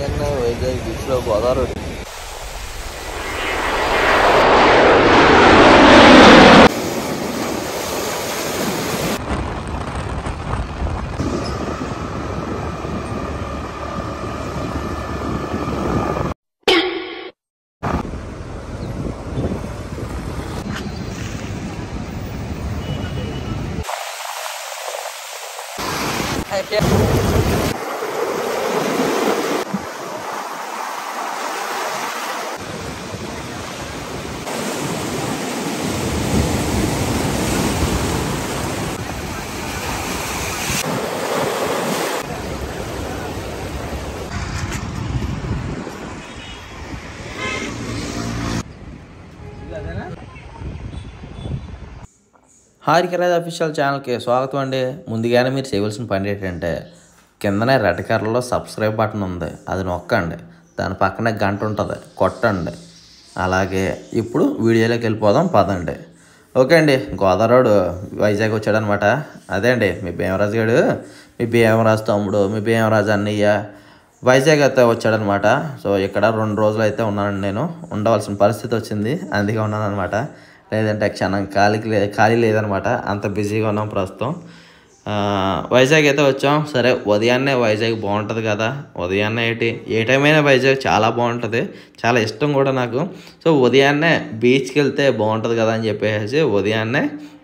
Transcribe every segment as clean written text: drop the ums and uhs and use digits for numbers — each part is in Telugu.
ఉదయాన్నే వైజాగ్ బీచ్లో గోదావరి హారికరాజ్ అఫీషియల్ ఛానల్కి స్వాగతం అండి. ముందుగానే మీరు చేయవలసిన పని ఏంటంటే కిందనే రెడ్ కలర్లో సబ్స్క్రైబ్ బటన్ ఉంది, అది నొక్కండి. దాని పక్కనే గంట ఉంటుంది, కొట్టండి. అలాగే ఇప్పుడు వీడియోలోకి వెళ్ళిపోదాం పదండి. ఓకే అండి, గోదావరి వైజాగ్ వచ్చాడనమాట. అదే అండి మీ భీమరాజు గారు, మీ భీమరాజు తమ్ముడు, మీ భీమరాజు అన్నయ్య వైజాగ్ అయితే వచ్చాడనమాట. సో ఇక్కడ 2 రోజులు అయితే ఉన్నానండి. నేను ఉండవలసిన పరిస్థితి వచ్చింది, అందుకే ఉన్నాను అనమాట. లేదంటే క్షణం ఖాళీ లేదనమాట, అంత బిజీగా ఉన్నాం ప్రస్తుతం. వైజాగ్ అయితే వచ్చాం. సరే, ఉదయాన్నే వైజాగ్ బాగుంటుంది కదా. ఉదయాన్నే ఏ టైం అయినా వైజాగ్ చాలా బాగుంటుంది, చాలా ఇష్టం కూడా నాకు. సో ఉదయాన్నే బీచ్కి వెళ్తే బాగుంటుంది కదా అని చెప్పేసి ఉదయాన్నే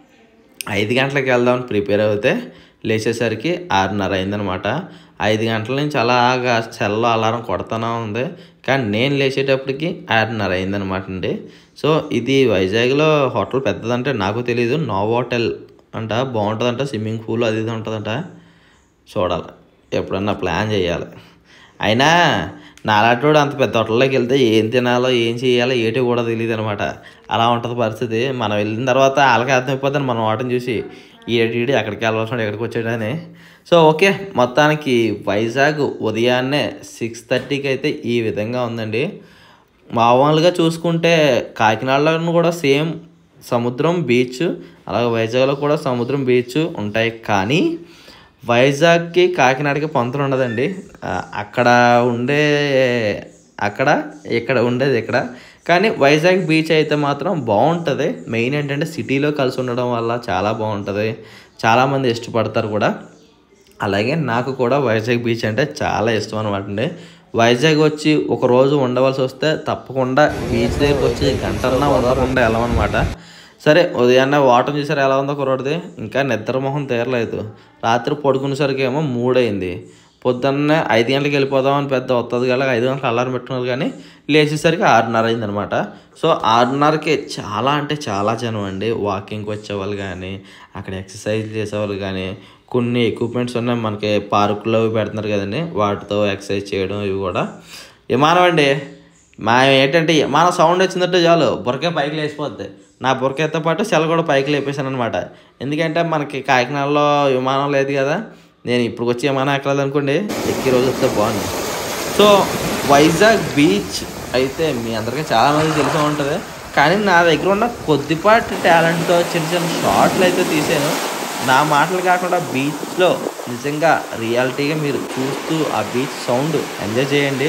5 గంటలకు వెళ్దామని ప్రిపేర్ అవుతే లేచేసరికి 6:30 అయిందనమాట. 5 గంటల నుంచి అలాగా సెల్లో అలారం కొడుతూనే ఉంది, కానీ నేను లేచేటప్పటికి 6:30 అయిందనమాట అండి. సో ఇది వైజాగ్లో హోటల్ పెద్దదంటే నాకు తెలీదు, నోవోటెల్ అంట, బాగుంటుందంట. స్విమ్మింగ్ పూల్ అది ఇది ఉంటుందంట. చూడాలి, ఎప్పుడన్నా ప్లాన్ చేయాలి. అయినా నాలాంటి అంత పెద్ద హోటల్లోకి వెళ్తే ఏం తినాలో ఏం చేయాలో ఏటి కూడా తెలియదు అనమాట. అలా ఉంటుంది పరిస్థితి. మనం వెళ్ళిన తర్వాత వాళ్ళకి అర్థమైపోతుంది మనం వాటిని చూసి, ఈడీడి అక్కడికి వెళ్ళవలసిన ఎక్కడికి వచ్చాడని. సో ఓకే, మొత్తానికి వైజాగ్ ఉదయాన్నే 6:30కి అయితే ఈ విధంగా ఉందండి. మామూలుగా చూసుకుంటే కాకినాడలో కూడా సేమ్ సముద్రం బీచ్, అలాగే వైజాగ్లో కూడా సముద్రం బీచ్ ఉంటాయి. కానీ వైజాగ్కి కాకినాడకి పొంతన ఉండదండి. అక్కడ ఇక్కడ ఉండేది ఇక్కడ. కానీ వైజాగ్ బీచ్ అయితే మాత్రం బాగుంటుంది. మెయిన్ ఏంటంటే సిటీలో కలిసి ఉండడం వల్ల చాలా బాగుంటుంది, చాలామంది ఇష్టపడతారు కూడా. అలాగే నాకు కూడా వైజాగ్ బీచ్ అంటే చాలా ఇష్టం అనమాట అండి. వైజాగ్ వచ్చి ఒక రోజు ఉండవలసి వస్తే తప్పకుండా బీచ్ దగ్గరికి వచ్చి గంటన్నా ఉండకుండా వెళ్ళమన్నమాట. సరే, ఉదయాన్నే వాటర్ చూసారు ఎలా ఉందో కుర్రోడిది, ఇంకా నిద్రమోహం తీరలేదు. రాత్రి పడుకునేసరికి ఏమో 3 అయింది. పొద్దున్నే 5 గంటలకు వెళ్ళిపోదామని పెద్ద వస్తుంది కదా, 5 గంటలకు అలారం పెట్టుకున్నారు. కానీ లేచేసరికి 6:30 అయిందనమాట. సో 6:30కి చాలా అంటే చాలా జనం అండి. వాకింగ్కి వచ్చేవాళ్ళు కానీ, అక్కడ ఎక్సర్సైజ్ చేసేవాళ్ళు కానీ, కొన్ని ఎక్విప్మెంట్స్ ఉన్నాయి మనకి పార్కులో పెడుతున్నారు కదండి, వాటితో ఎక్సర్సైజ్ చేయడం ఇవి కూడా. విమానం అండి, ఏంటంటే విమానం సౌండ్ వచ్చిందంటే చాలు బుర్రకే పైకి లేచిపోద్ది. నా బుర్రకతో పాటు సెల కూడా పైకి లేపేశాను అనమాట. ఎందుకంటే మనకి కాకినాడలో విమానం లేదు కదా. నేను ఇప్పుడు వచ్చి విమానం ఎక్కలేదనుకోండి, ఎక్కి రోజు వస్తే బాగుంది. సో వైజాగ్ బీచ్ అయితే మీ అందరికీ చాలామంది తెలిసే ఉంటుంది. కానీ నా దగ్గర ఉన్న కొద్దిపాటి టాలెంట్తో చిన్న చిన్న షార్ట్లు అయితే తీసాను. నా మాటలు కాకుండా బీచ్లో నిజంగా రియాలిటీగా మీరు చూస్తూ ఆ బీచ్ సౌండ్ ఎంజాయ్ చేయండి.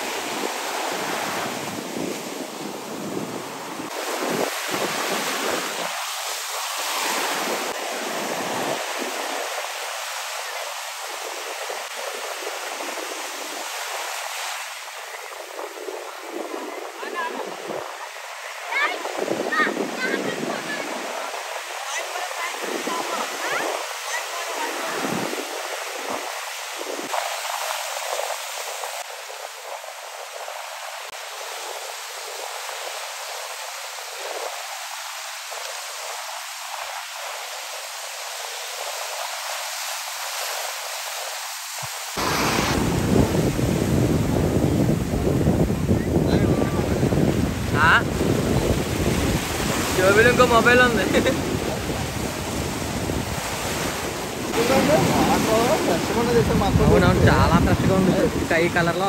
జోబీలో ఇంకో మొబైల్ ఉంది. అవునవును, చాలా ఫ్రెష్గా ఉంది. స్కై కలర్లో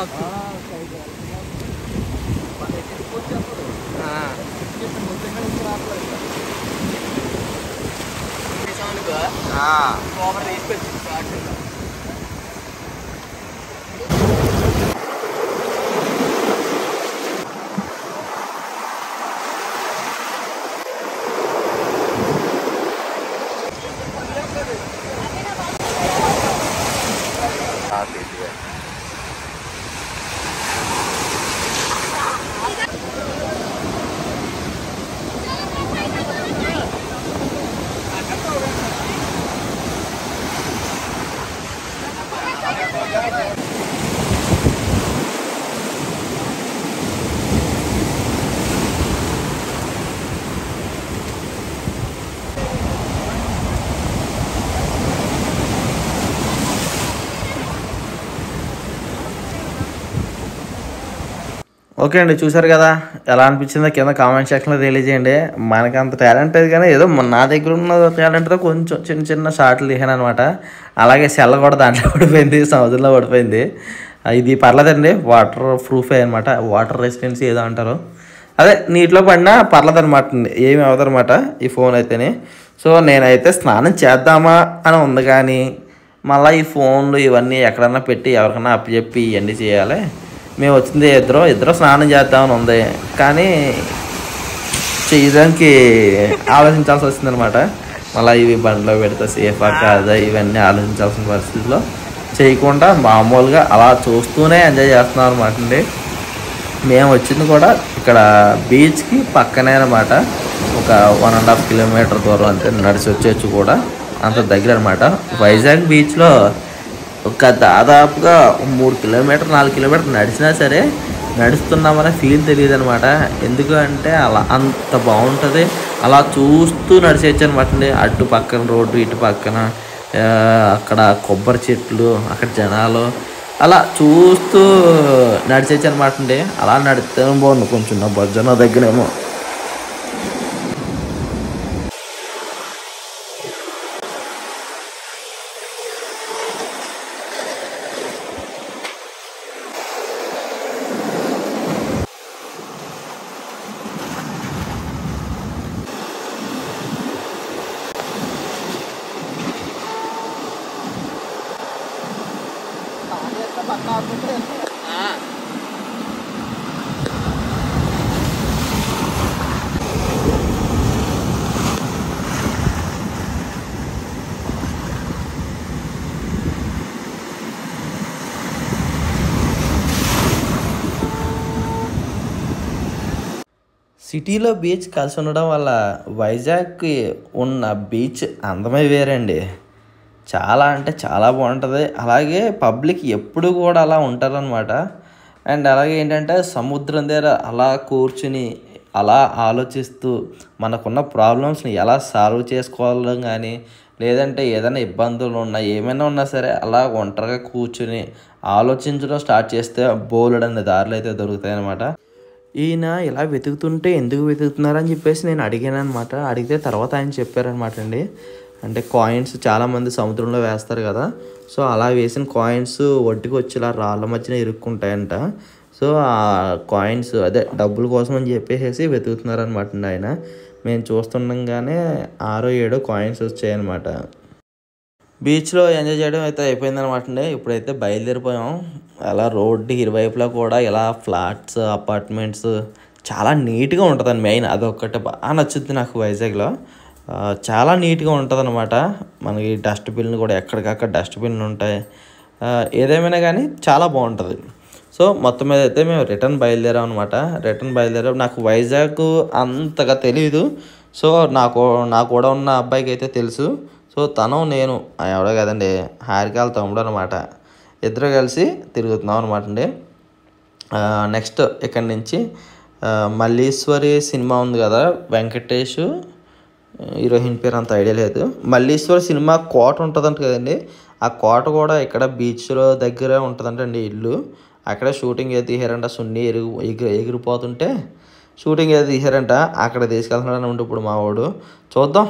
ఓకే అండి, చూసారు కదా, ఎలా అనిపించిందో కింద కామెంట్ సెక్షన్లో తెలియజేయండి. మనకి అంత టాలెంట్ లేదు కానీ ఏదో నా దగ్గర ఉన్న టాలెంట్తో కొంచెం చిన్న చిన్న షార్ట్లు తీసాను అనమాట. అలాగే సెల్ల కూడా దాంట్లో పడిపోయింది, సముద్రంలో పడిపోయింది. ఇది పర్లేదండి, వాటర్ ప్రూఫే అనమాట, వాటర్ రెసిస్టెన్సీ ఏదో అంటారు. అదే నీటిలో పడినా పర్లేదు అనమాట, ఏమి అవ్వదనమాట ఈ ఫోన్ అయితేనే. సో నేనైతే స్నానం చేద్దామా అని ఉంది, కానీ మళ్ళీ ఈ ఫోన్లు ఇవన్నీ ఎక్కడన్నా పెట్టి ఎవరికన్నా అప్పచెప్పి ఇవన్నీ చేయాలి. మేము వచ్చింది ఇద్దరు స్నానం చేద్దామని ఉంది, కానీ చేయడానికి ఆలోచించాల్సి వస్తుందన్నమాట. మళ్ళీ ఇవి బండిలో పెడితే సేఫా కాదా ఇవన్నీ ఆలోచించాల్సిన పరిస్థితిలో చేయకుండా మామూలుగా అలా చూస్తూనే ఎంజాయ్ చేస్తున్నాం అనమాట అండి. మేము వచ్చింది కూడా ఇక్కడ బీచ్కి పక్కనే అనమాట, ఒక 1.5 కిలోమీటర్ దూరం అంతే, నడిచి వచ్చేచ్చు కూడా అంత దగ్గర అనమాట. వైజాగ్ బీచ్లో ఒక దాదాపుగా 3 కిలోమీటర్ 4 కిలోమీటర్ నడిచినా సరే నడుస్తున్నామనే ఫీల్ తెలియదు అనమాట. ఎందుకు అంటే అలా అంత బాగుంటుంది, అలా చూస్తూ నడిచేయచ్చు అనమాట అండి. అటు పక్కన రోడ్డు, ఇటు పక్కన అక్కడ కొబ్బరి చెట్లు, అక్కడ జనాలు, అలా చూస్తూ నడిచేయచ్చు అనమాట అండి. అలా నడితే బాగుంది, కొంచెం నా బొజ్జన దగ్గరేమో. సిటీలో బీచ్ కలిసి ఉండడం వల్ల వైజాగ్కి ఉన్న బీచ్ అందమే వేరండి. చాలా అంటే చాలా బాగుంటుంది. అలాగే పబ్లిక్ ఎప్పుడు కూడా అలా ఉంటారనమాట. అండ్ అలాగే ఏంటంటే సముద్రం దగ్గర అలా కూర్చుని అలా ఆలోచిస్తూ మనకున్న ప్రాబ్లమ్స్ని ఎలా సాల్వ్ చేసుకోవాలో కానీ, లేదంటే ఏదైనా ఇబ్బందులు ఉన్నా ఏమైనా ఉన్నా సరే అలా ఒంటరిగా కూర్చుని ఆలోచించడం స్టార్ట్ చేస్తే బోలెడన్ని దారులు అయితే దొరుకుతాయి అన్నమాట. ఈయన ఇలా వెతుకుతుంటే ఎందుకు వెతుకుతున్నారని చెప్పేసి నేను అడిగాను అనమాట. అడిగితే తర్వాత ఆయన చెప్పారనమాట అండి, అంటే కాయిన్స్ చాలామంది సముద్రంలో వేస్తారు కదా, సో అలా వేసిన కాయిన్స్ ఒడ్డుకి వచ్చి ఇలా రాళ్ళ మధ్యన ఇరుక్కుంటాయంట. సో ఆ కాయిన్స్ అదే డబ్బుల కోసం అని చెప్పేసి వెతుకుతున్నారనమాట అండి ఆయన. మేము చూస్తుండగానే 6-7 కాయిన్స్ వచ్చాయన్నమాట. బీచ్లో ఎంజాయ్ చేయడం అయితే అయిపోయిందనమాట అండి. ఇప్పుడైతే బయలుదేరిపోయాం. అలా రోడ్డు ఇరువైపులా కూడా ఇలా ఫ్లాట్స్, అపార్ట్మెంట్స్, చాలా నీట్గా ఉంటుందండి. మెయిన్ అదొక్కటి బాగా నచ్చుద్ది నాకు వైజాగ్లో. చాలా నీట్గా ఉంటుంది అనమాట. మనకి డస్ట్బిన్లు కూడా ఎక్కడికక్కడ డస్ట్బిన్లు ఉంటాయి. ఏదేమైనా కానీ చాలా బాగుంటుంది. సో మొత్తం మీద అయితే మేము రిటర్న్ బయలుదేరాం అనమాట. నాకు వైజాగ్ అంతగా తెలియదు. సో నా కూడా ఉన్న అబ్బాయికి అయితే తెలుసు. సో తను నేను ఎవడో కదండి, హారికాల తమ్ముడు అనమాట. ఇద్దరు కలిసి తిరుగుతున్నాం అనమాట అండి. నెక్స్ట్ ఇక్కడి నుంచి మల్లీశ్వరి సినిమా ఉంది కదా, వెంకటేష్ హీరోయిన్ పేరు అంత ఐడియా లేదు. మల్లీశ్వరి సినిమా కోట ఉంటుందంట కదండి, ఆ కోట కూడా ఇక్కడ బీచ్లో దగ్గరే ఉంటుందంటండి ఇల్లు. అక్కడ షూటింగ్ ఏది తీసారంట, సున్ని ఎగిరిపోతుంటే షూటింగ్ ఏది తీసారంట, అక్కడ తీసుకెళ్తున్నాడు అంటే ఇప్పుడు మా వాడు. చూద్దాం.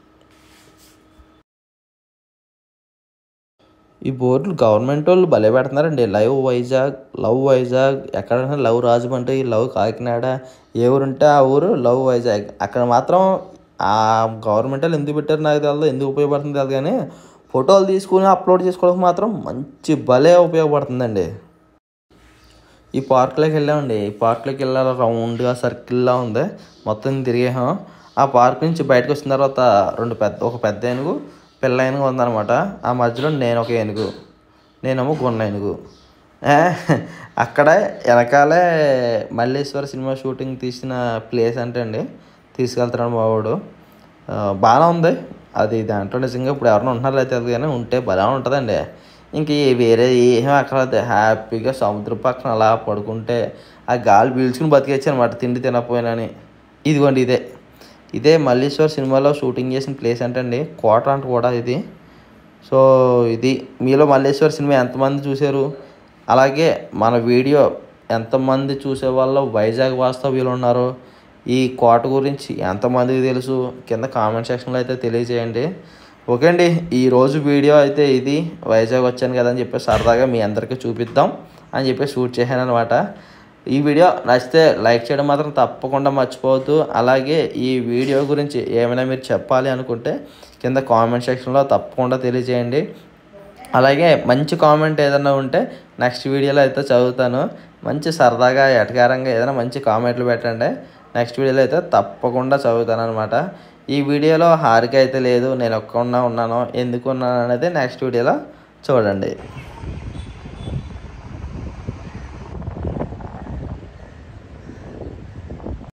ఈ బోర్డులు గవర్నమెంట్ వాళ్ళు భలే పెడుతున్నారండి. లవ్ వైజాగ్ ఎక్కడైనా లవ్ రాజమండ్రి, లవ్ కాకినాడ, ఏ ఊరు ఉంటే ఆ ఊరు లవ్ వైజాగ్. అక్కడ మాత్రం ఆ గవర్నమెంట్ వాళ్ళు ఎందుకు పెట్టారు నాకు తెలియదు, ఎందుకు ఉపయోగపడుతుంది తెలియదు, కానీ ఫోటోలు తీసుకుని అప్లోడ్ చేసుకోవడానికి మాత్రం మంచి భలే ఉపయోగపడుతుందండి. ఈ పార్క్లోకి వెళ్ళామండి. ఈ పార్క్లోకి వెళ్ళాలి, రౌండ్గా సర్కిల్లా ఉంది, మొత్తం తిరిగాం. ఆ పార్క్ నుంచి బయటకు వచ్చిన తర్వాత ఒక పెద్ద ఏనుగు, పిల్ల ఏనుగు ఉందన్నమాట. ఆ మధ్యలో నేను ఒక ఏనుగు, నేనేమో గున్న ఏనుగు. అక్కడ వెనకాలే మల్లేశ్వర సినిమా షూటింగ్ తీసిన ప్లేస్ అంటే అండి, తీసుకెళ్తున్నాడు మా వాడు. బాగానే ఉంది అది. దాంట్లో నిజంగా ఇప్పుడు ఎవరైనా ఉంటున్నారు అయితే అది, కానీ ఉంటే బాగా ఉంటుందండి. ఇంక వేరే ఏమీ అక్కర్లేదు, హ్యాపీగా సముద్రం పక్కన అలా పడుకుంటే ఆ గాలి పీల్చుకుని బతికేచ్చు అనమాట, తిండి తినకపోయినాని. ఇదిగోండి ఇదే మల్లీశ్వర్ సినిమాలో షూటింగ్ చేసిన ప్లేస్ అంటే అండి, కోట అంట కూడా ఇది. సో ఇది మీలో మల్లేశ్వర్ సినిమా ఎంతమంది చూశారు? అలాగే మన వీడియో ఎంతమంది చూసేవాళ్ళు వైజాగ్ వాస్తవ్యులు ఉన్నారు, ఈ కోట గురించి ఎంతమందికి తెలుసు కింద కామెంట్ సెక్షన్లో అయితే తెలియజేయండి. ఓకే అండి, ఈరోజు వీడియో అయితే ఇది. వైజాగ్ వచ్చాను కదా అని చెప్పేసి సరదాగా మీ అందరికీ చూపిద్దాం అని చెప్పి షూట్ చేశాను అనమాట. ఈ వీడియో నచ్చితే లైక్ చేయడం మాత్రం తప్పకుండా మర్చిపోవద్దు. అలాగే ఈ వీడియో గురించి ఏమైనా మీరు చెప్పాలి అనుకుంటే కింద కామెంట్ సెక్షన్లో తప్పకుండా తెలియజేయండి. అలాగే మంచి కామెంట్ ఏదైనా ఉంటే నెక్స్ట్ వీడియోలో అయితే చదువుతాను. మంచి సరదాగా ఎటకారంగా ఏదైనా మంచి కామెంట్లు పెట్టండి, నెక్స్ట్ వీడియోలో అయితే తప్పకుండా చదువుతాను అనమాట. ఈ వీడియోలో హారిక అయితే లేదు, నేను ఒక్కన్నా ఉన్నాను. ఎందుకు ఉన్నాను అనేది నెక్స్ట్ వీడియోలో చూడండి.